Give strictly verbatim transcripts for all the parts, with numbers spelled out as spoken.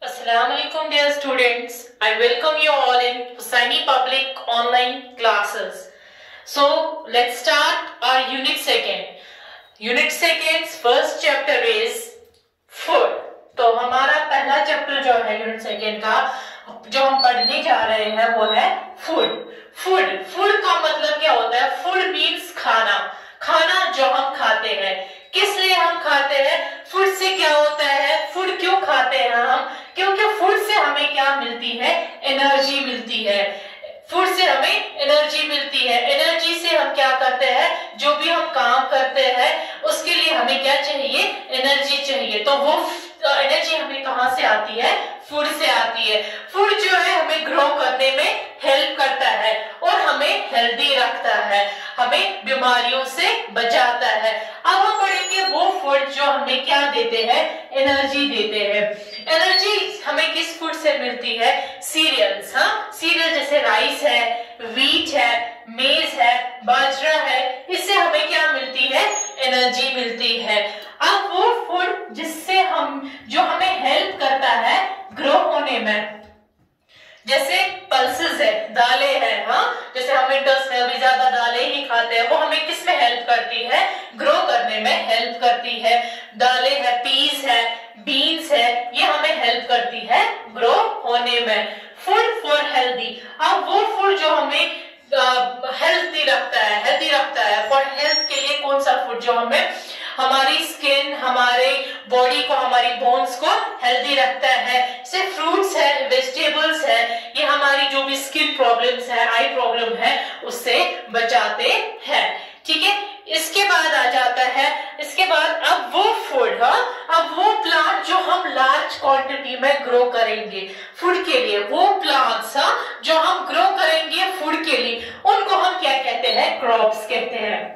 Assalamualaikum dear students. I welcome you all in Hussaini Public online classes. So let's start our unit second. Unit second's first chapter is food. तो हमारा पहला chapter जो है unit second का जो हम पढ़ने जा रहे हैं वो है फूड. फूड फूड का मतलब क्या होता है? फूड मीन्स खाना. खाना जो हम खाते हैं. किस लिए हम खाते हैं? फूड से क्या होता है? फूड क्यों खाते हैं हम? क्योंकि फूड से हमें क्या मिलती है? एनर्जी मिलती है. फूड से हमें एनर्जी मिलती है. एनर्जी से हम क्या करते हैं? जो भी हम काम करते हैं उसके लिए हमें क्या चाहिए? एनर्जी चाहिए. तो वो एनर्जी हमें कहां से आती है? फूड से आती है. फूड जो है हमें ग्रो करने में हेल्प करता है और हमें हेल्दी रखता है, हमें बीमारियों से बचाता है. अब हम पढ़ेंगे वो फूड जो हमें क्या देते हैं? एनर्जी देते हैं. एनर्जी हमें किस फूड से मिलती है? सीरियल्स. हाँ, सीरियल जैसे राइस है, व्हीट है, मेज है, बाजरा है. इससे हमें क्या मिलती है? एनर्जी मिलती है. अब वो फूड जिससे हम जो हमें हेल्प करता है ग्रो होने में, जैसे पल्सेस है, दालें हैं. हाँ, जैसे हम विंटर्स में अभी ज्यादा दालें ही खाते हैं. वो हमें किस में हेल्प करती है? ग्रो करने में हेल्प करती है. दालें है, पीस है, बीन्स है, ये हमें हेल्प करती है ग्रो होने में. Food for healthy. अब वो फूड जो हमें हेल्थी रखता है, हेल्थी रखता है फॉर हेल्थ के लिए कौन सा फूड जो हमें हमारी स्किन, हमारे बॉडी को, हमारी बोन्स को हेल्दी रखता है. जैसे फ्रूट्स है, वेजिटेबल्स है, ये हमारी जो भी स्किन प्रॉब्लम्स है, आई प्रॉब्लम है, उससे बचाते हैं. ठीक है. इसके बाद आ जाता है, इसके बाद अब वो फूड, हाँ, अब वो प्लांट जो हम लार्ज क्वांटिटी में ग्रो करेंगे फूड के लिए, वो प्लांट्स हाँ जो हम ग्रो करेंगे फूड के लिए, उनको हम क्या कहते हैं? क्रॉप्स कहते हैं.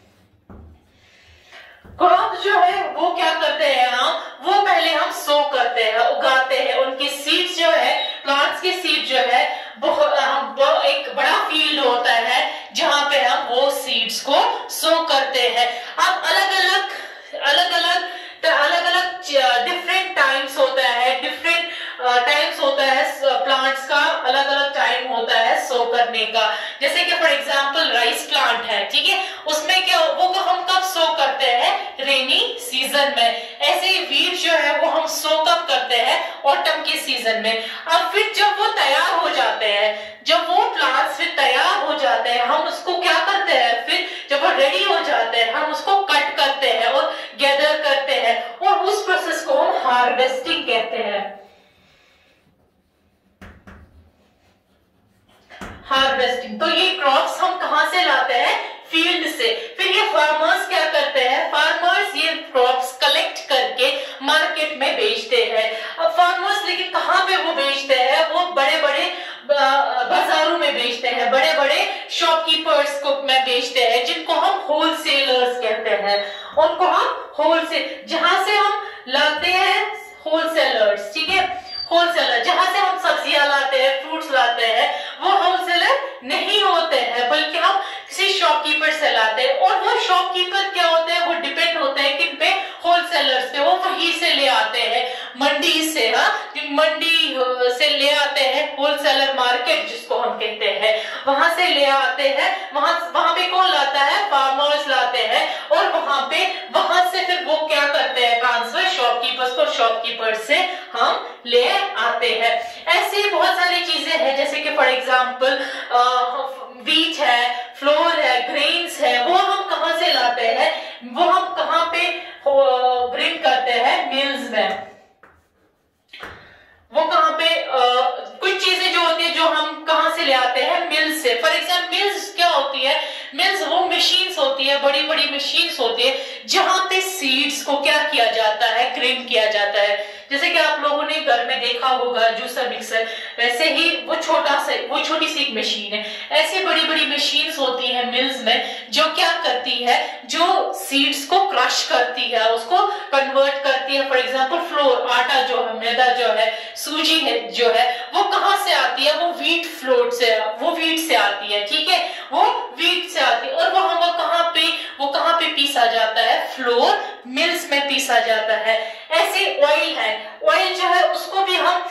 क्रॉप जो है वो क्या करते हैं हम? वो पहले हम सो करते हैं, उगाते हैं. उनकी सीड्स जो है, प्लांट्स की सीड जो है, बहुत हम एक बड़ा फील्ड होता है जहां पे हम वो सीड्स को सो करते हैं. अब अलग अलग अलग अलग अलग अलग डिफरेंट टाइम्स होता है, डिफरेंट टाइम्स होता है प्लांट्स का, अलग अलग टाइम होता है सो करने का. जैसे कि फॉर एग्जांपल राइस प्लांट है, ठीक है, उसमें क्या वो हम कब सो करते हैं? रेनी सीजन में. ऐसे ही वीट जो है वो हम सो कब करते हैं? ऑटम के सीजन में. अब फिर जब वो तैयार हो जाते हैं, जब वो प्लांट्स फिर तैयार हो जाते हैं, हम उसको क्या करते हैं? फिर जब वो रेडी हो जाते हैं हम उसको कट करते हैं और गैदर करते हैं और उस प्रोसेस को हम हार्वेस्टिंग कहते हैं. हार्वेस्टिंग. तो ये क्रॉप्स हम कहां से लाते हैं? फील्ड से. फिर ये फार्मर्स क्या करते हैं? फार्मर्स ये क्रॉप्स कलेक्ट करके मार्केट में बेचते हैं. अब फार्मर्स लेकिन कहां पे वो बेचते हैं? वो बड़े बड़े बाजारों में बेचते हैं, बड़े बड़े शॉपकीपर्स को में बेचते हैं, जिनको हम होलसेलर्स कहते हैं. उनको हम होलसेल, जहां से हम लाते हैं होलसेलर्स. ठीक है, होलसेलर जहां से हम सब्जियां लाते हैं, फ्रूट्स लाते हैं, वो होलसेलर नहीं होते हैं, बल्कि हम किसी शॉपकीपर से लाते हैं. और वो शॉपकीपर क्या होते हैं? वो डिपेंड होते हैं किन पे? होलसेलर्स पे. वो वहीं से ले आते हैं, मंडी से. हाँ, मंडी से ले आते हैं, होलसेलर मार्केट जिसको हम कहते हैं, वहां से ले आते हैं. वहां वहां पे कौन लाता है? फार्मर्स लाते हैं. और वहां पे वहां से फिर वो क्या करते हैं? ट्रांसफर शॉपकीपर्स को, शॉपकीपर से हम ले आते हैं. ऐसी बहुत सारी चीजें हैं, जैसे कि फॉर एग्जांपल व्हीट है, फ्लोर है, ग्रेन्स है, वो हम कहां से लाते हैं? वो हम कहां पे ब्रिंग करते हैं? मिल्स में. वो कहां पे आ, कुछ चीजें जो होती है जो हम कहां से ले आते हैं? मिल्स से. फॉर एग्जांपल मिल्स क्या होती है? मिल्स वो मशीन्स होती है, बड़ी बड़ी मशीन्स होती है, जहां पे सीड्स को क्या किया जाता है? ग्रेन किया जाता है. जैसे कि आप लोगों ने घर में देखा होगा जूसर मिक्सर, वैसे ही वो छोटा सा वो छोटी सी एक मशीन है. ऐसी बड़ी बड़ी मशीन्स होती है मिल्स में, जो क्या करती है? जो सीड्स को क्रश करती है, उसको कन्वर्ट करती है. फॉर एग्जांपल फ्लोर, आटा जो है, मैदा जो है, सूजी है जो है, वो कहां से आती है? वो व्हीट फ्लोर से, वो व्हीट से आती है. ठीक है, वो व्हीट से आती है. और वो हम कहां पे वो कहां पे पीसा जाता है? फ्लोर मिल्स में पीसा जाता है. ऐसे ऑयल है, ऑयल जो है उसको भी हम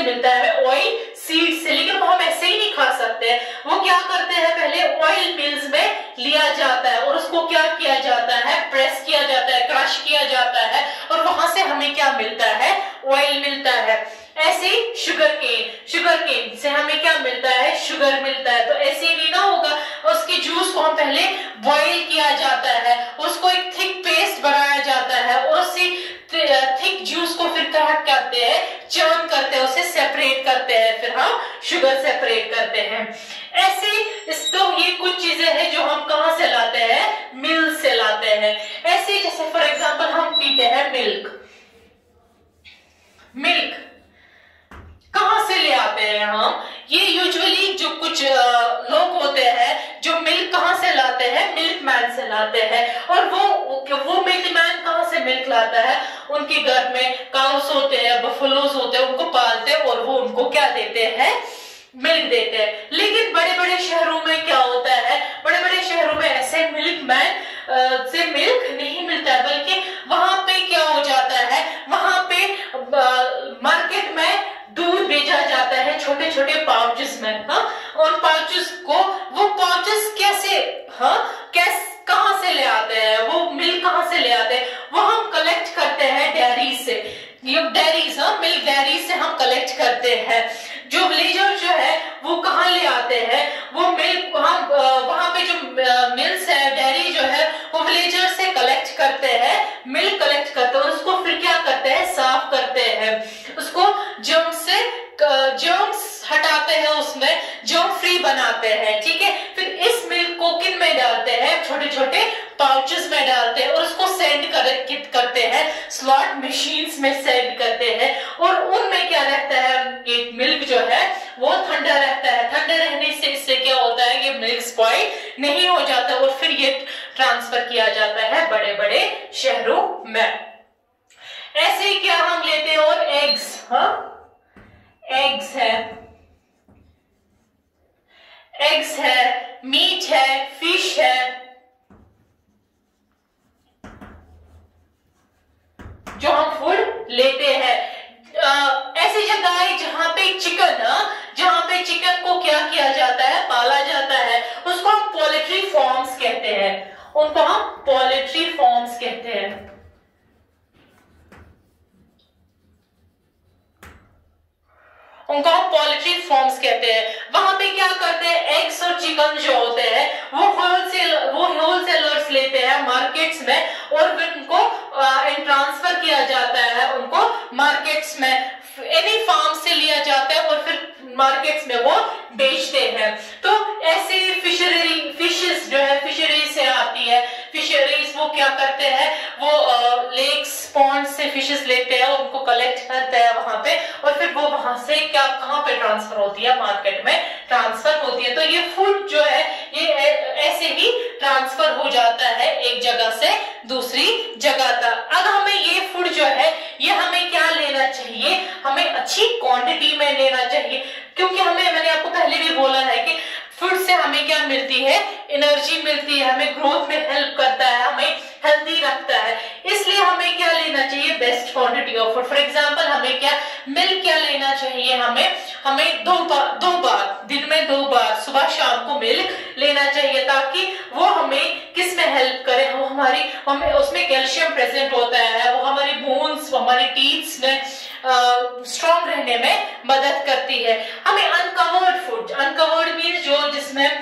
मिलता है हमें? ऑयल सीड से। लेकिन वो हम ऐसे ही नहीं खा सकते हैं, वो क्या करते हैं, पहले ऑयल मिल्स में लिया जाता है और उसको क्या किया जाता है, प्रेस किया जाता है, क्रश किया जाता है और वहां से हमें क्या मिलता है, ऑयल मिलता है। ऐसे ही शुगर केन, शुगर केन से हमें क्या मिलता है, शुगर मिलता है। तो ऐसे ही ना होगा, उसके जूस को हम पहले बॉईल किया जाता है, उसको एक थिक पेस्ट बनाया जाता है और उसी थिक जूस को फिर क्या करते हैं, चर्न करते हैं, उसे सेपरेट करते हैं, फिर हम शुगर सेपरेट करते हैं। ऐसे इस तो ये कुछ चीजें हैं जो हम कहां से लाते हैं, मिल से लाते हैं। ऐसे जैसे फॉर एग्जांपल हम पीते हैं मिल्क, मिल्क कहां से ले आते हैं हम? ये यूजुअली जो कुछ लोग होते हैं जो मिल्क कहां से लाते हैं, मिल्क मैन से लाते हैं। और वो वो मिल्क मैन कहां से मिल्क लाता है, उनके घर में काउस होते हैं, बफलोस होते हैं, उनको पालते हैं और वो उनको क्या देते हैं, मिल्क देते हैं। लेकिन बड़े बड़े शहरों में क्या होता है, बड़े बड़े शहरों में ऐसे मिल्क मैन से मिल्क नहीं मिलता है, बल्कि वहां पे क्या हो जाता है, वहां पे मार्केट में दूध बेचा जाता है छोटे छोटे पाउचेस में। हाँ, और पाउचेस को वो पाउचेस कैसे, हाँ कैसे कहां से ले आते हैं, वो मिल्क कहां से ले आते हैं, वो हम कलेक्ट करते हैं डेयरी से, ये डेयरीज, हाँ मिल्क डेयरी से हम कलेक्ट करते हैं। जो विलेजर जो है वो कहाँ ले आते हैं, वो मिल्क वहां वहां पे जो मिल्स है, डेयरी जो है वो विलेजर से कलेक्ट करते हैं, मिल्क कलेक्ट करते हैं और उसको फिर क्या करते हैं, साफ करते हैं, उसको जर्म से जर्म्स हटाते हैं, उसमें जर्म फ्री बनाते हैं। ठीक है, फिर इस मिल्क को किन में डालते हैं, छोटे छोटे पाउचेस में डालते हैं और उसको सेंड कर, करते हैं स्लॉट मशीन्स में सेंड करते हैं। और उनमें क्या रहता है, ये मिल्क जो है वो ठंडा रहता है। ठंडा रहने से इससे क्या होता है, ये मिल्क स्पॉइल नहीं हो जाता और फिर ये ट्रांसफर किया जाता है बड़े बड़े शहरों में। ऐसे ही क्या हम लेते हैं, और एग्स, हाँ एग्स है, एग्स है, मीट है, फिश है, जो हम फूड लेते हैं। ऐसी जगह है जहां पे चिकन, जहां पे चिकन को क्या किया जाता है, पाला जाता है, उसको हम पोल्ट्री फार्म्स कहते हैं, उनको हम पोल्ट्री फार्म्स कहते हैं। उनको हम पोल्ट्री फार्म्स कहते हैं। वहां पे क्या करते हैं, एग्स और चिकन जो होते हैं वो होलसेल वो होलसेलर्स लेते हैं मार्केट्स में और उनको ट्रांसफर किया जाता है, उनको मार्केट्स में एनी फार्म से लिया जाता है और फिर मार्केट्स में वो बेचते हैं। तो ऐसे फिशरी फिशेस जो है फिशरीज से आती है, फिशरीज वो क्या करते हैं, वो लेक्स पॉन्ड से फिशेस लेते हैं, उनको कलेक्ट करते हैं वहां पे और फिर वो वहां से क्या कहां पे ट्रांसफर होती है, मार्केट में ट्रांसफर होती है। तो ये फूड जो है ये ऐसे ही ट्रांसफर हो जाता है एक जगह से दूसरी जगह तक। अब हमें ये फूड जो है ये हमें क्या लेना चाहिए, हमें अच्छी क्वांटिटी में लेना चाहिए, क्योंकि हमें, मैंने आपको पहले भी बोला है कि फूड से हमें क्या मिलती है, एनर्जी मिलती है, हमें ग्रोथ में हेल्प करता है, हमें हेल्दी रखता है। इसलिए हमें क्या लेना चाहिए, best quantity of food. For example हमें क्या मिल्क क्या लेना चाहिए, हमें हमें दो बार दो बार दिन में दो बार सुबह शाम को मिल्क लेना चाहिए, ताकि वो हमें किस में हेल्प करे, वो हमारी हमें उसमें कैल्शियम प्रेजेंट होता है, वो हमारी बोन्स, हमारे टीथ्स में स्ट्रॉन्ग uh, रहने में मदद करती है। हमें अनकवर्ड फूड, अनकवर्ड मीन्स जो जिसमें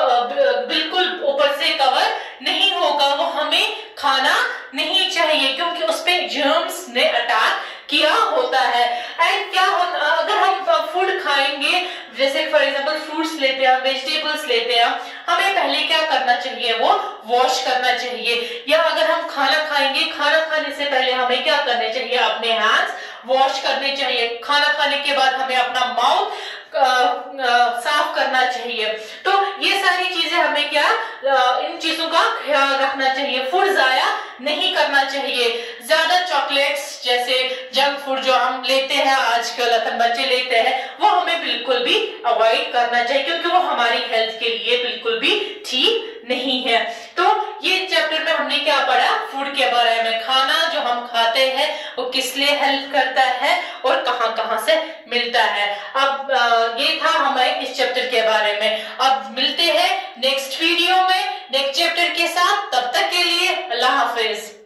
बिल्कुल ऊपर से कवर नहीं होगा, वो हमें खाना नहीं चाहिए, क्योंकि उस पे जर्म्स ने अटैक किया होता है। एंड क्या होता, अगर हम फूड खाएंगे, जैसे फॉर एग्जांपल फ्रूट्स लेते हैं, वेजिटेबल्स लेते हैं, हमें पहले क्या करना चाहिए, वो वॉश करना चाहिए। या अगर हम खाना खाएंगे, खाना खाने से पहले हमें क्या करने चाहिए, अपने हैंड्स वॉश करने चाहिए। खाना खाने के बाद हमें अपना माउथ आ, आ, साफ करना चाहिए। तो ये सारी चीजें हमें क्या आ, इन चीजों का ख्याल रखना चाहिए। फूड जाया नहीं करना चाहिए। ज्यादा चॉकलेट्स जैसे जंक फूड जो हम लेते हैं आजकल, अपन बच्चे लेते हैं, वो हमें बिल्कुल भी अवॉइड करना चाहिए, क्योंकि वो हमारी हेल्थ के लिए बिल्कुल भी ठीक नहीं है। तो ये चैप्टर में हमने क्या पढ़ा, फूड के बारे में, खाना जो हम खाते हैं वो किस लिए हेल्प करता है और कहां कहां से मिलता है। अब ये था हमारे इस चैप्टर के बारे में। अब मिलते हैं नेक्स्ट वीडियो में नेक्स्ट चैप्टर के साथ। तब तक के लिए अल्लाह हाफिज।